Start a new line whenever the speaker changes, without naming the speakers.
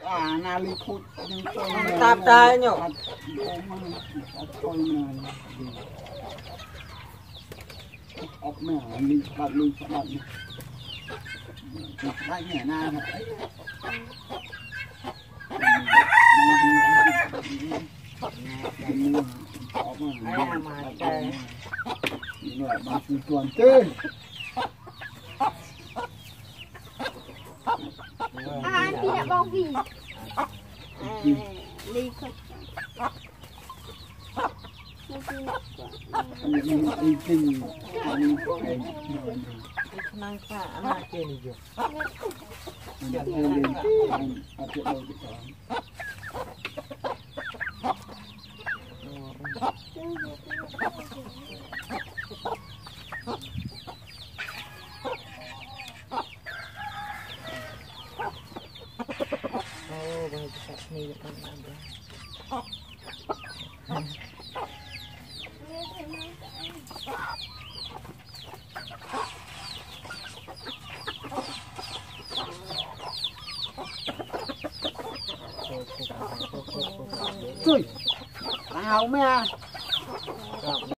na li phút nhưng tôi
tạp tay nhổ
ốc mẹ li bắt li bắt bắt mẹ na
ai mà trời
người mà tuần tê
anh tidak mau đi đi không
năng cả anak ini jo oh banyak besar nih kan ada
Trời, tao mẹ